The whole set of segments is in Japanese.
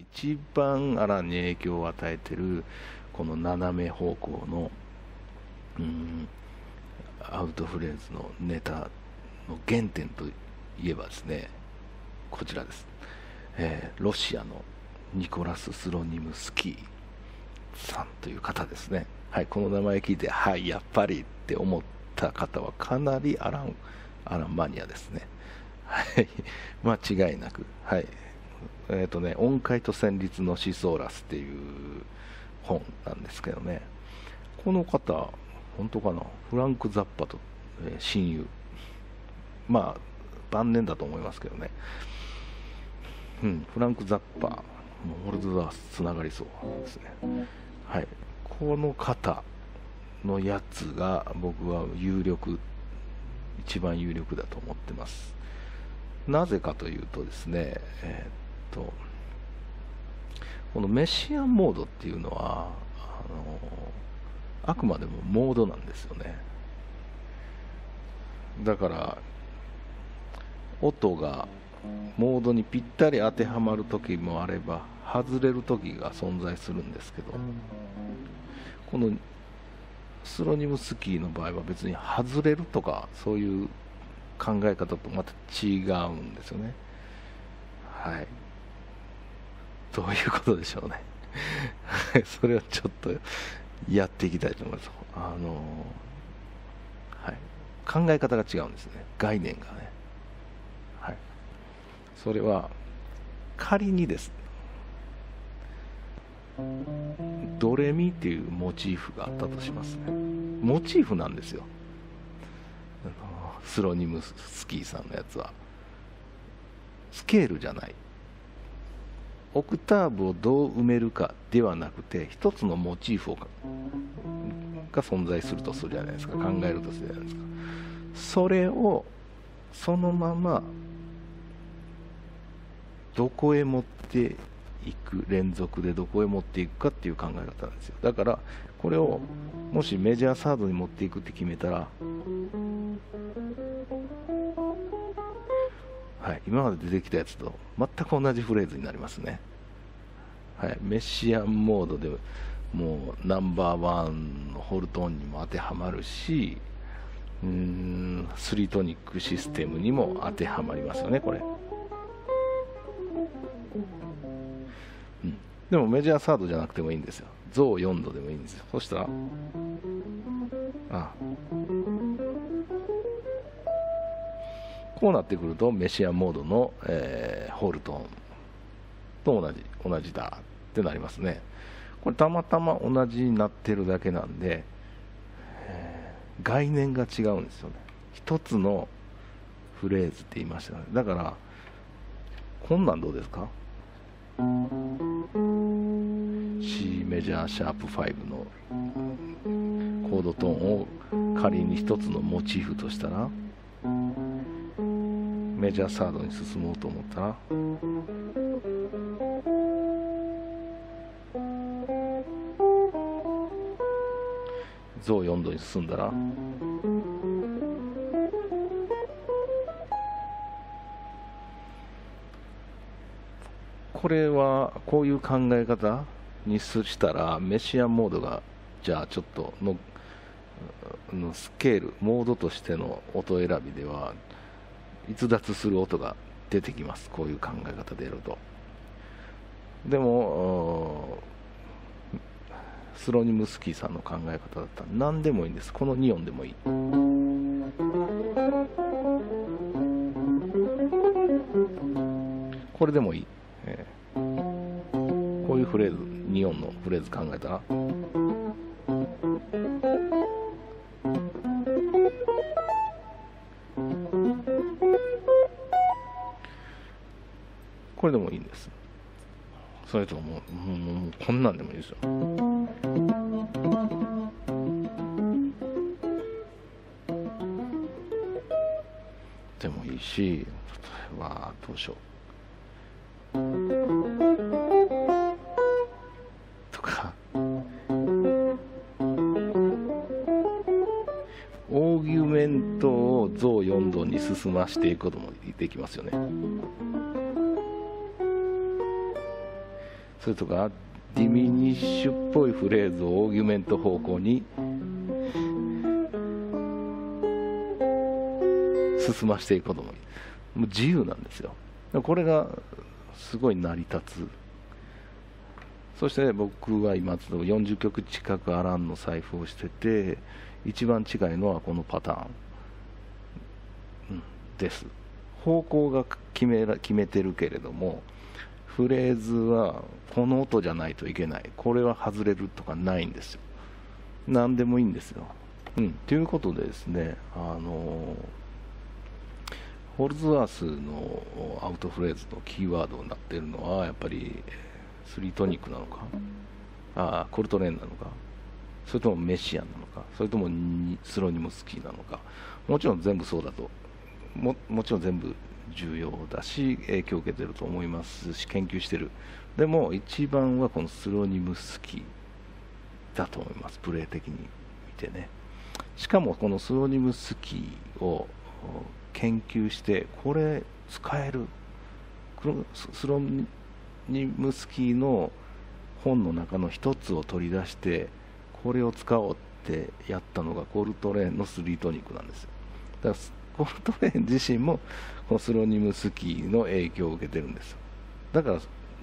一番アランに影響を与えてるこの斜め方向のアウトフレーズのネタの原点といえばですね、こちらです。ロシアのニコラス・スロニムスキーさんという方ですね。はい、この名前聞いて、はい、やっぱりって思った方はかなりアランマニアですね。はい、間違いなく。はい。音階と旋律のシソーラスっていう本なんですけどね。この方、本当かな、フランク・ザッパと、親友。まあ、晩年だと思いますけどね。フランク・ザッパ、もうオルドザースつながりそうですね。はい。この方のやつが僕は一番有力だと思ってます。なぜかというとですね、このメシアンモードっていうのはあくまでもモードなんですよね。だから音がモードにぴったり当てはまる時もあれば外れる時が存在するんですけど、このスロニムスキーの場合は別に外れるとかそういう考え方とまた違うんですよね。はい。どういうことでしょうね。それをちょっとやっていきたいと思います。はい、考え方が違うんですね。概念がね。はい。それは仮にですね、ドレミっていうモチーフがあったとしますね。モチーフなんですよ、スロニムスキーさんのやつは。スケールじゃない。オクターブをどう埋めるかではなくて、一つのモチーフが存在するとするじゃないですか。考えるとするじゃないですか。それをそのままどこへ持っていく、連続でどこへ持っていくかっていう考え方なんですよ。だからこれをもしメジャーサードに持っていくって決めたら、はい、今まで出てきたやつと全く同じフレーズになりますね。はい、メシアンモードでもうナンバーワンのホルトーンにも当てはまるし、スリートニックシステムにも当てはまりますよね、これ。でもメジャーサードじゃなくてもいいんですよ。ゾー4度でもいいんですよ。そしたらこうなってくるとメシアンモードの、ホルトーンと同じだってなりますね。これたまたま同じになってるだけなんで、概念が違うんですよね。一つのフレーズって言いましたね。だからこんなんどうですか？ C メジャーシャープ5のコードトーンを仮に一つのモチーフとしたら、メジャーサードに進もうと思ったら、ゾー4度に進んだら、これはこういう考え方にしたらメシアンモードがじゃあちょっとのスケールモードとしての音選びでは逸脱する音が出てきます。こういう考え方でやると。でもスロニムスキーさんの考え方だったら何でもいいんです。この2音でもいい。これでもいい。こういうフレーズ、2音のフレーズ考えたら、これでもいいんです。それともうこんなんでもいいですよ。でもいいし、例えばどうしようとか、オーギュメントをゾー4度に進ましていくこともできますよね。 それとかディミニッシュっぽいフレーズをオーギュメント方向に進ましていくこともいい。もう自由なんですよ。これがすごい成り立つ。そして僕は今40曲近くアランの財布をしてて、一番近いのはこのパターン、です。方向が決めてるけれども、フレーズはこの音じゃないといけない、これは外れるとかないんですよ。何でもいいんですよ。ということでですね、ホルズワースのアウトフレーズのキーワードになっているのはやっぱりスリートニックなのか、コルトレーンなのか、それともメシアンなのか、それともスロニムスキーなのか。もちろん全部そうだと、もちろん全部重要だし影響を受けてると思いますし、研究してる。でも一番はこのスロニムスキーだと思います、プレー的に見てね。しかもこのスロニムスキーを研究して、これ使える、スロニムスキーの本の中の一つを取り出してこれを使おうってやったのがコルトレーンのスリートニックなんですよ。だからコルトレーン自身もこのスロニムスキーの影響を受けてるんですよ。だから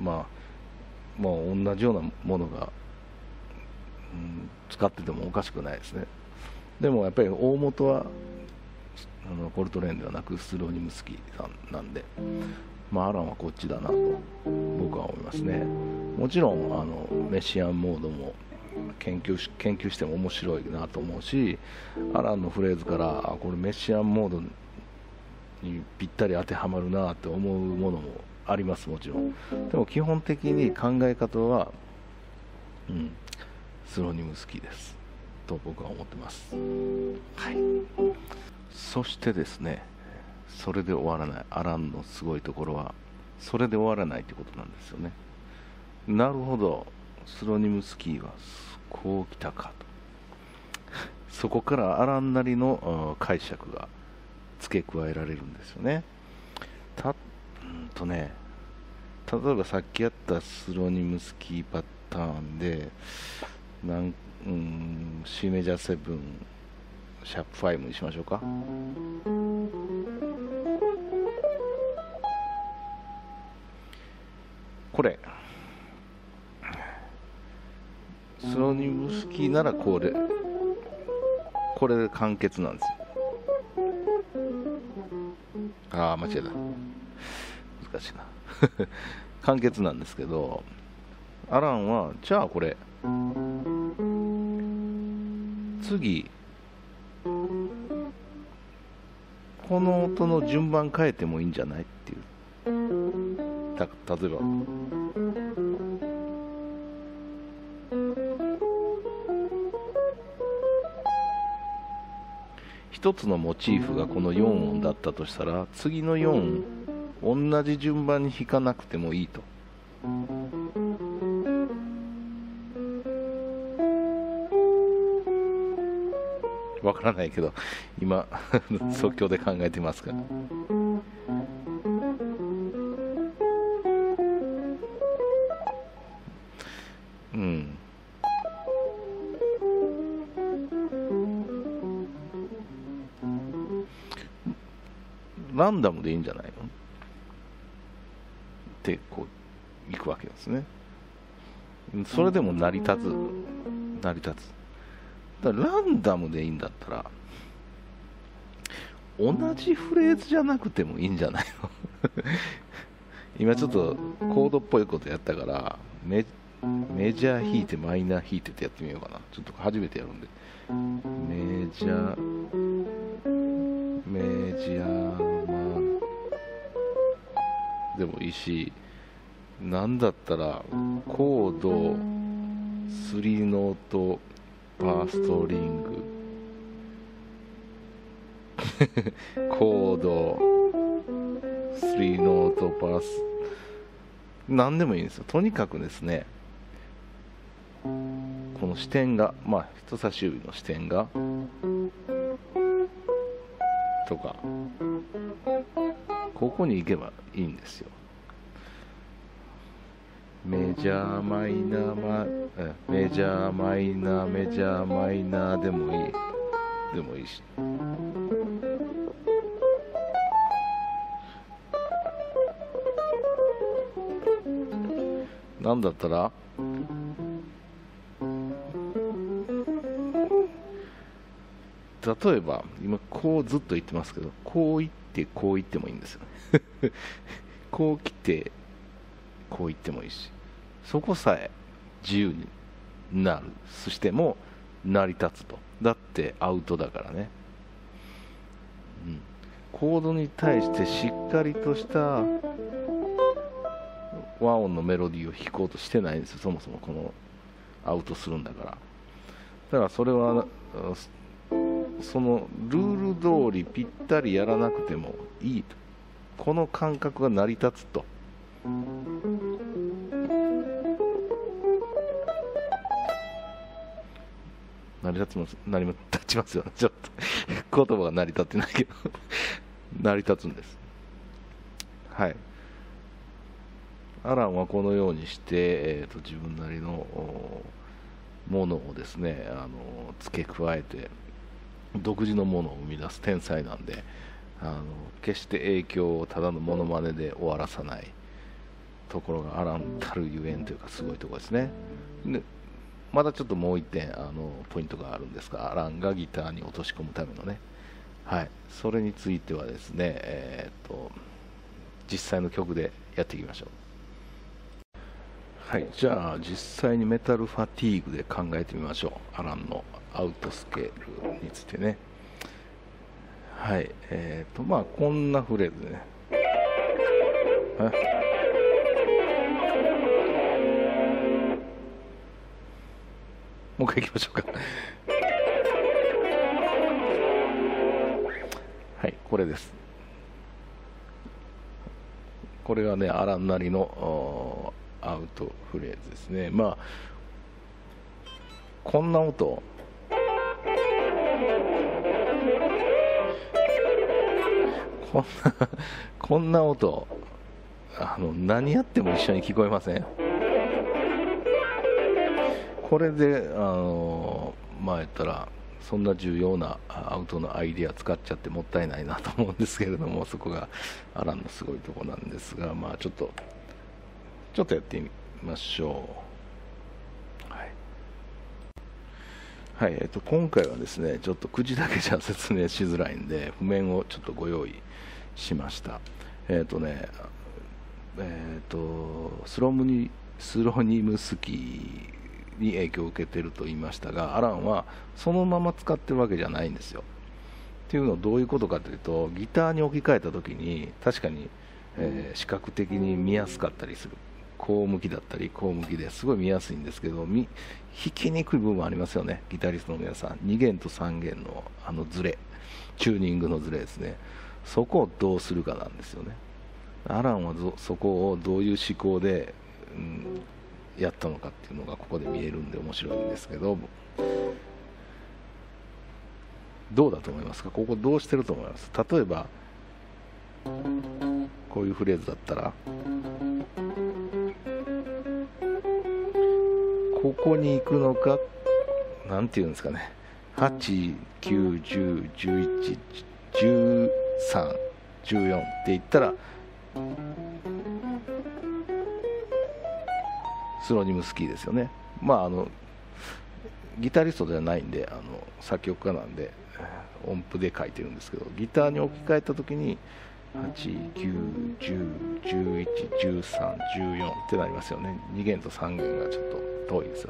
同じようなものが、使っててもおかしくないですね。でもやっぱり大元はコルトレーンではなくスロニムスキーさんなんで、アランはこっちだなと僕は思いますね。もちろんメシアンモードも研究しても面白いなと思うし、アランのフレーズからこれメシアンモードにぴったり当てはまるなって思うものもあります、もちろん。でも基本的に考え方は、スロニムスキーですと僕は思ってます。はい。そしてですね、それで終わらない、アランのすごいところはそれで終わらないということなんですよね。なるほど、スロニムスキーはこうきたかとそこからアランなりの解釈が付け加えられるんですよね。例えばさっきやったスロニムスキーパターンでC メジャー7シャープ5にしましょうか。これスロニムスキーならこれで完結なんですよ。間違えた、難しいな完結なんですけど、アランはじゃあこれ次この音の順番変えてもいいんじゃないっていう。例えば一つのモチーフがこの4音だったとしたら、次の4音同じ順番に弾かなくてもいいと。わからないけど今即興で考えてますからランダムでいいんじゃないのってこういくわけですね。それでも成り立つ。だからランダムでいいんだったら同じフレーズじゃなくてもいいんじゃないの今ちょっとコードっぽいことやったからメジャー弾いてマイナー弾いてってやってみようかな。ちょっと初めてやるんでメジャーでもいいし、なんだったらコード3ノートパーストリングコード3ノートパース、何でもいいんですよ。とにかくですね、この視点が人差し指の視点がとかここに行けばいいんですよ。 メジャーマイナーメジャーマイナーメジャーマイナーでもいいし、なんだったら例えば今こうずっと言ってますけど、こう言ってこう言ってもいいんですよねこう来てこう言ってもいいし、そこさえ自由になる、そしても成り立つと。だってアウトだからね、コードに対してしっかりとした和音のメロディーを弾こうとしてないんですよ、そもそも。このアウトするんだから。だからそれはそのルール通りぴったりやらなくてもいいと、この感覚が成り立つと。成り立ちますよね。ちょっと言葉が成り立ってないけど成り立つんです。はい。アランはこのようにして、自分なりのものをですね、付け加えて独自のものを生み出す天才なんで、決して影響をただのモノマネで終わらさないところがアランたるゆえんというか、すごいところですね。でまだちょっともう一点ポイントがあるんですが、アランがギターに落とし込むためのね、はい、それについてはですね、実際の曲でやっていきましょう。はい、じゃあ実際にメタルファティーグで考えてみましょう。アランのアウトスケールについてね。はい、まあこんなフレーズね。もう一回いきましょうかはい、これです。これがね、アランなりのアウトフレーズですね。まあこんな音こんな音何やっても一緒に聞こえません？これでまあ言ったらそんな重要なアウトのアイディア使っちゃってもったいないなと思うんですけれども、そこがアランのすごいところなんですが、まあちょっとやってみましょう。はい、今回はですね、ちょっと口だけじゃ説明しづらいんで譜面をちょっとご用意しました。スロニムスキーに影響を受けていると言いましたが、アランはそのまま使ってるわけじゃないんですよ。っていうのはどういうことかというと、ギターに置き換えた時に確かに、視覚的に見やすかったりする。こう向きだったりこう向きですごい見やすいんですけど、弾きにくい部分ありますよね、ギタリストの皆さん。2弦と3弦のズレ、チューニングのズレですね。そこをどうするかなんですよね。アランはそこをどういう思考で、やったのかっていうのがここで見えるんで面白いんですけど、どうだと思いますか？ここどうしてると思います？例えばこういうフレーズだったら、ここに行くのか、なんていうんですかね、8、9、10、11、13、14って言ったらスロニムスキーですよね。まあギタリストではないんで、作曲家なんで音符で書いてるんですけど、ギターに置き換えた時に8、9、10、11、13、14ってなりますよね。2弦と3弦がちょっと遠いですよ。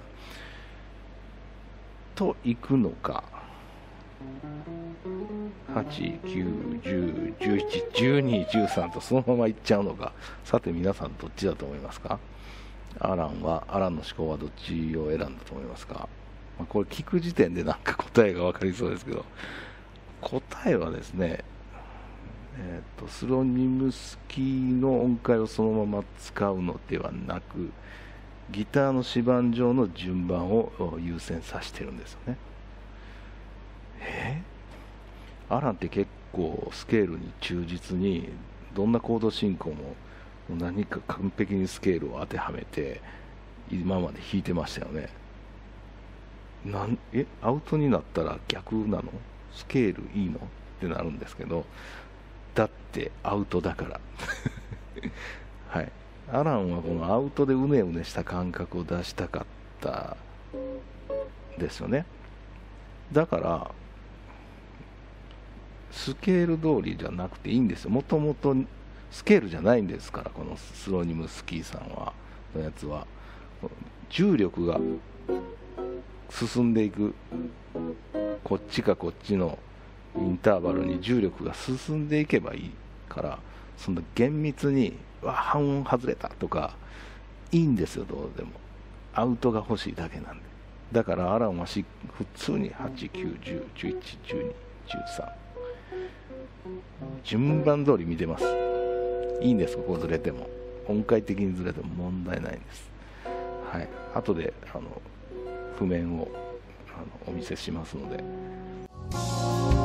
といくのか、8、9、10、11、12、13とそのままいっちゃうのか。さて皆さんどっちだと思いますか？アランの思考はどっちを選んだと思いますか？これ聞く時点でなんか答えが分かりそうですけど、答えはですね、スロニムスキーの音階をそのまま使うのではなく、ギターの指板上の順番を優先させてるんですよね。アランって結構スケールに忠実に、どんなコード進行も何か完璧にスケールを当てはめて今まで弾いてましたよね。アウトになったら逆なの？スケールいいのってなるんですけど、だってアウトだからはい、アランはこのアウトでうねうねした感覚を出したかったですよね。だからスケール通りじゃなくていいんですよ。もともとスケールじゃないんですから、このスロニムスキーさんのやつは重力が進んでいく、こっちかこっちのインターバルに重力が進んでいけばいいから、そんな厳密に半音外れたとかいいんですよ。どうでもアウトが欲しいだけなんで。だからアランは普通に8、9、10、11、12、13順番通り見てます。いいんです、ここずれても、音階的にずれても問題ないんです。はい、後で譜面をお見せしますので。